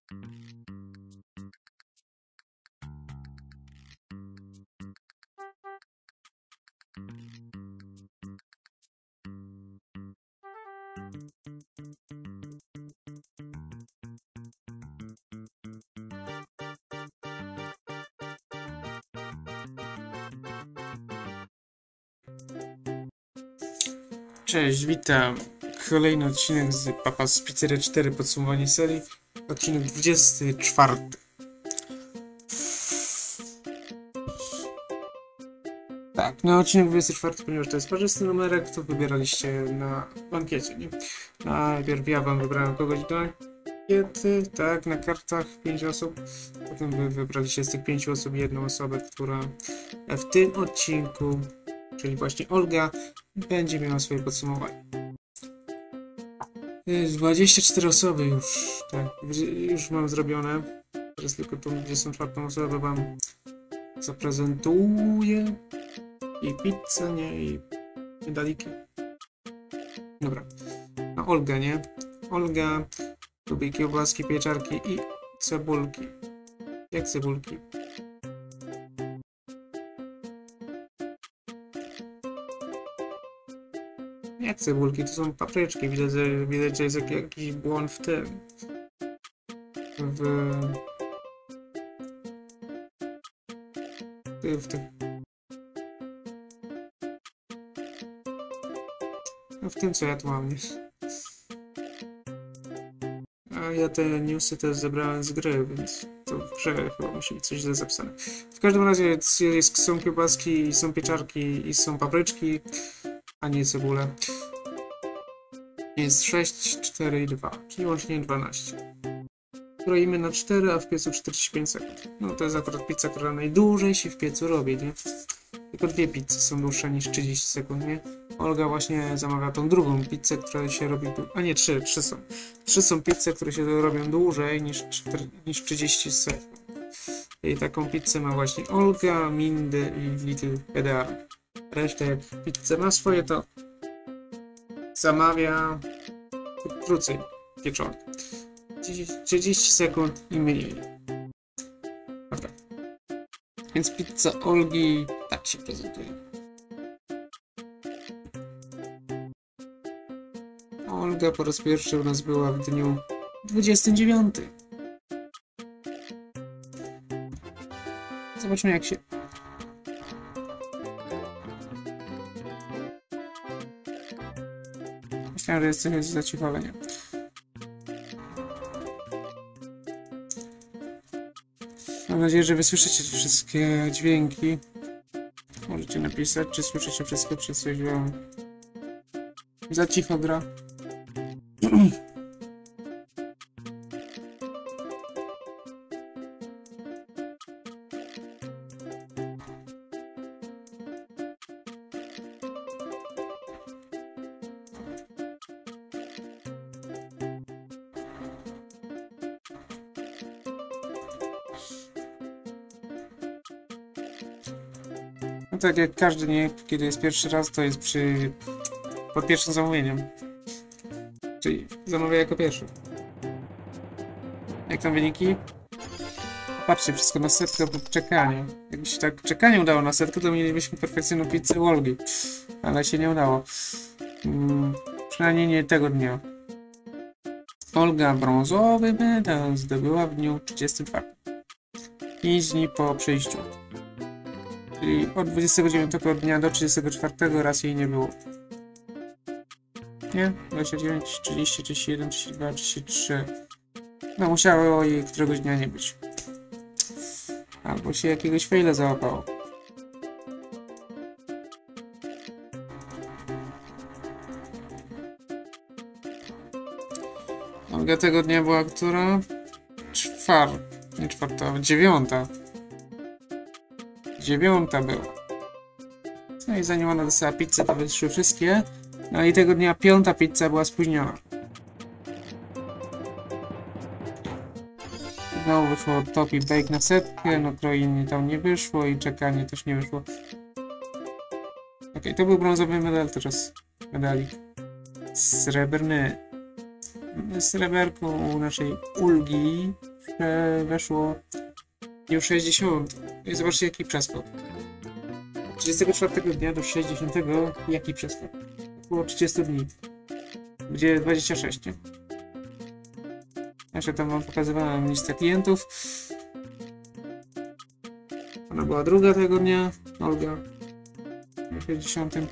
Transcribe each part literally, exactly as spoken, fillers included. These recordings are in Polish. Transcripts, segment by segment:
Cześć, witam. Kolejny odcinek z Papa's Pizzeria cztery, podsumowanie serii. Odcinek dwudziesty czwarty. Tak, na odcinek dwudziesty czwarty, ponieważ to jest parzysty numerek, to wybieraliście na bankiecie, nie? Najpierw ja wam wybrałem kogoś do ankiety, tak, na kartach pięć osób. Potem wy wybraliście z tych pięciu osób jedną osobę, która w tym odcinku, czyli właśnie Olga, będzie miała swoje podsumowanie. dwadzieścia cztery osoby już, tak, już mam zrobione. Teraz tylko tą dwudziestą czwartą osobę wam zaprezentuję. I pizzę, nie? I medaliki. Dobra. No Olga, nie? Olga lubi kiełbaski, pieczarki i cebulki. Jak cebulki? Jak cebulki? To są papryczki. Widać, że, widać, że jest jakiś błąd w tym. W... W tym... No w tym, co ja tu mam, nie? A ja te newsy też zebrałem z gry, więc to w grze chyba musi być coś źle zapisane. W każdym razie jest, jest, są kiełbaski, są pieczarki i są papryczki, a nie cebule. Jest sześć, cztery i dwa, czyli łącznie dwanaście. Kroimy na cztery, a w piecu czterdzieści pięć sekund. No to jest akurat pizza, która najdłużej się w piecu robi, nie? Tylko dwie pizze są dłuższe niż trzydzieści sekund, nie? Olga właśnie zamawia tą drugą pizzę, która się robi... A nie, trzy, trzy są. Trzy są pizze, które się robią dłużej niż, niż trzydzieści sekund. I taką pizzę ma właśnie Olga, Mindy i Little Pedar. Reszta jak pizzę ma swoje, to zamawia krócej pieczone. trzydzieści sekund i mniej. Dobra. Więc pizza Olgi tak się prezentuje. Olga po raz pierwszy u nas była w dniu dwudziestym dziewiątym. Zobaczmy, jak się... Myślałem, że jest coś za cicho, ale nie. Mam nadzieję, że wysłyszycie wszystkie dźwięki. Możecie napisać, czy słyszycie wszystko, czy coś wam za cicho gra. No tak jak każdy, nie? Kiedy jest pierwszy raz, to jest przy... pod pierwszym zamówieniem. Czyli zamawia jako pierwszy. Jak tam wyniki? Patrzcie, wszystko na setkę po czekaniu. Jakby się tak czekanie udało na setkę, to mielibyśmy perfekcyjną pizzę u Olgi. Ale się nie udało. Hmm, przynajmniej nie tego dnia. Olga brązowy medal zdobyła w dniu trzydziestym czwartym. pięć dni po przyjściu. Czyli od dwudziestego dziewiątego dnia do trzydziestego czwartego raz jej nie było. Nie? dwadzieścia dziewięć, trzydzieści, trzydzieści jeden, trzydzieści dwa, trzydzieści trzy. No musiało jej któregoś dnia nie być. Albo się jakiegoś faila załapało. Olga tego dnia była która? Czwar... nie czwarta, dziewiąta. Dziewiąta była. No i zanim ona dostała pizzę, to wyszły wszystkie. No i tego dnia piąta pizza była spóźniona. Znowu wyszło top i bake na setkę, no krojenie tam nie wyszło i czekanie też nie wyszło. Ok, to był brązowy medal, teraz medalik srebrny. Sreberką u naszej Ulgi weszło już sześćdziesiąt. I zobaczcie jaki przeskok. trzydziestego czwartego dnia do sześćdziesiątego jaki przeskok. Około trzydziestu dni. Gdzie dwadzieścia sześć, nie? Jeszcze tam wam pokazywałem listę klientów. Ona była druga tego dnia. Olga. W sześćdziesiątym.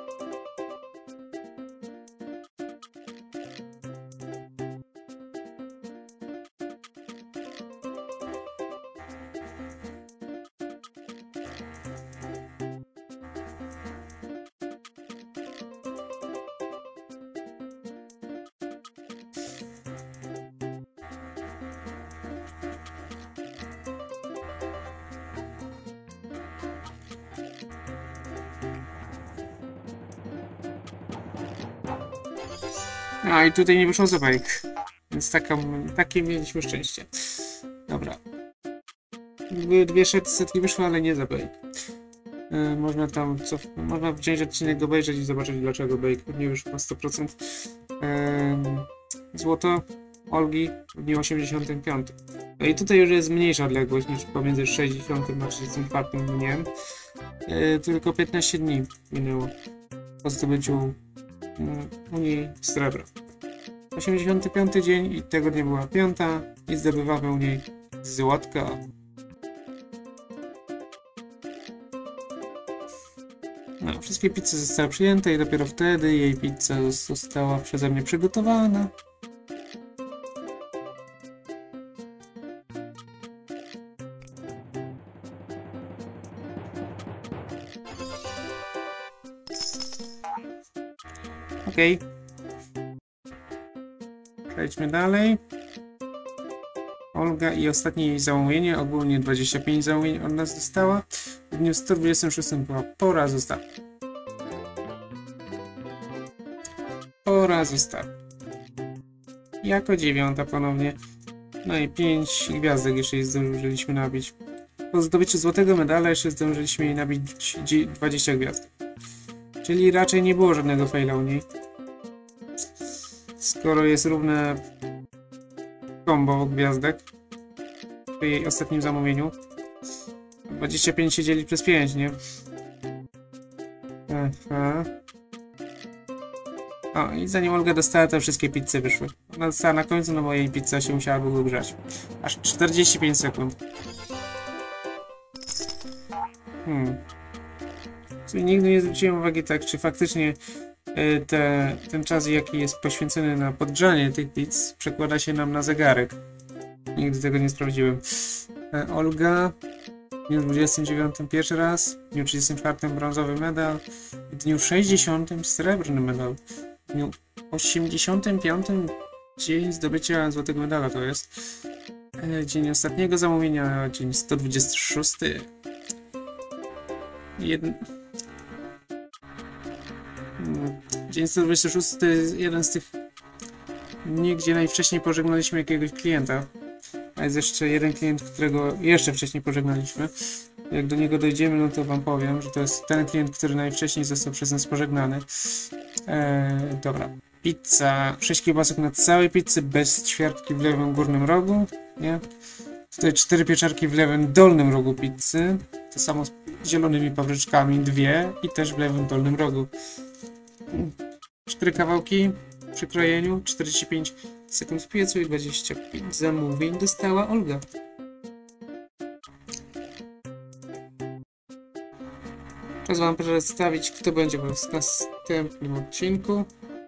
A i tutaj nie wyszło za bajk. Więc taką, takie mieliśmy szczęście. Dobra. Dwie setki wyszły, ale nie za bajk. Yy, można tam co, można wziąć odcinek, obejrzeć i zobaczyć dlaczego bajk nie wyszło na sto procent. Yy, złoto Olgi w dniu osiemdziesiątym piątym. No i tutaj już jest mniejsza odległość niż pomiędzy sześćdziesiątym a trzydziestym czwartym dniem. Yy, tylko piętnaście dni minęło po zdobyciu Unii Srebra. osiemdziesiąty piąty dzień i tego dnia była piąta i zdobywamy u niej złotka. No, wszystkie pizze zostały przyjęte i dopiero wtedy jej pizza została przeze mnie przygotowana. Okej. Okay. Przejdźmy dalej. Olga i ostatnie jej zamówienie, ogólnie dwadzieścia pięć zamówień od nas dostała. W dniu sto dwudziestym szóstym była pora została. Pora została. Jako dziewiąta ponownie. No i pięć gwiazdek jeszcze jej zdążyliśmy nabić. Po zdobyciu złotego medala jeszcze zdążyliśmy jej nabić dwadzieścia gwiazdek. Czyli raczej nie było żadnego faila u niej. Skoro jest równe combo gwiazdek w jej ostatnim zamówieniu. dwadzieścia pięć się dzieli przez pięć, nie? Aha. O, i zanim Olga dostała, to wszystkie pizze wyszły. Ona dostała na końcu, no bo jej pizza się musiała długo grzać. Aż czterdzieści pięć sekund. Hmm. Czyli nigdy nie zwróciłem uwagi tak, czy faktycznie y, te, ten czas, jaki jest poświęcony na podgrzanie tych pizz, przekłada się nam na zegarek. Nigdy tego nie sprawdziłem. E, Olga w dniu dwudziestym dziewiątym pierwszy raz, w dniu trzydziestym czwartym brązowy medal, w dniu sześćdziesiątym srebrny medal, w dniu osiemdziesiątym piątym dzień zdobycia złotego medala to jest. E, dzień ostatniego zamówienia, dzień sto dwudziesty szósty. Jeden... Dzień sto dwudziesty szósty to jest jeden z tych dni, gdzie najwcześniej pożegnaliśmy jakiegoś klienta. A jest jeszcze jeden klient, którego jeszcze wcześniej pożegnaliśmy. Jak do niego dojdziemy, no to wam powiem, że to jest ten klient, który najwcześniej został przez nas pożegnany. Eee, dobra. Pizza. sześć kiełbasek na całej pizzy, bez ćwiartki w lewym górnym rogu. Nie? Tutaj cztery pieczarki w lewym dolnym rogu pizzy. To samo z zielonymi papryczkami, dwie i też w lewym dolnym rogu. cztery kawałki przy krojeniu, czterdzieści pięć sekund w piecu i dwadzieścia pięć zamówień dostała Olga. Czas wam przedstawić, kto będzie w następnym odcinku.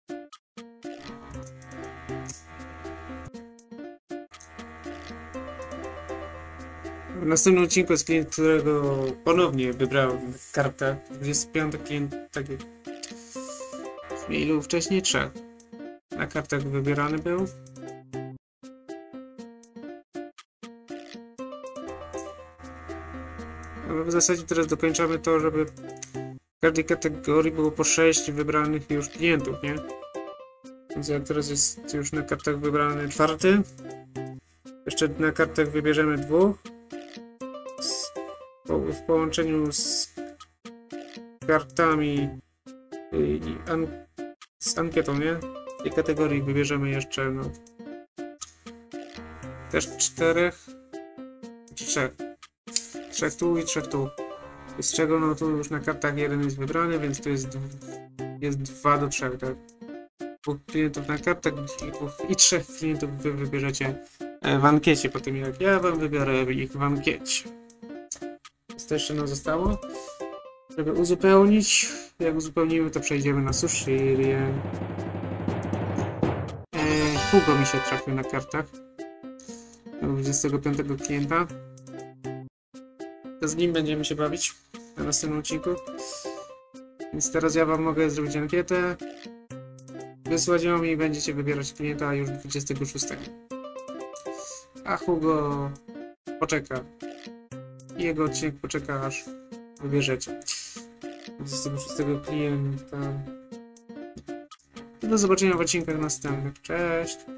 W następnym odcinku jest klient, którego ponownie wybrałem kartę. dwudziesty piąty klient, tak jak w mailu wcześniej, trzech. Na kartach wybierany był. No, w zasadzie teraz dokończamy to, żeby w każdej kategorii było po sześć wybranych już klientów, nie? Więc jak teraz jest już na kartach wybrany czwarty. Jeszcze na kartach wybierzemy dwóch. W połączeniu z kartami i an z ankietą, nie? W tej kategorii wybierzemy jeszcze, no, też czterech, czy trzech. Trzech tu i trzech tu. Z czego, no tu już na kartach jeden jest wybrany, więc to jest, jest dwa do trzech, tak? Dwóch klientów na kartach i, dwóch, i trzech klientów wy wybierzecie w ankiecie, po tym jak ja wam wybiorę ich w ankiecie. Co jeszcze nam zostało? Żeby uzupełnić, jak uzupełnimy, to przejdziemy na Sushirię. Eee, Hugo mi się trafił na kartach. dwudziestego piątego klienta. To z nim będziemy się bawić na następnym odcinku. Więc teraz ja wam mogę zrobić ankietę. Wysłać ją i będziecie wybierać klienta już dwudziestego szóstego. A Hugo poczeka. I jego odcinek poczeka, aż wybierzecie dwudziestego szóstego klienta. Do zobaczenia w odcinkach następnych. Cześć!